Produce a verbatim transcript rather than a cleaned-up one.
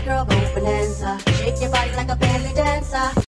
girl, go bonanza. Shake your body like a belly dancer.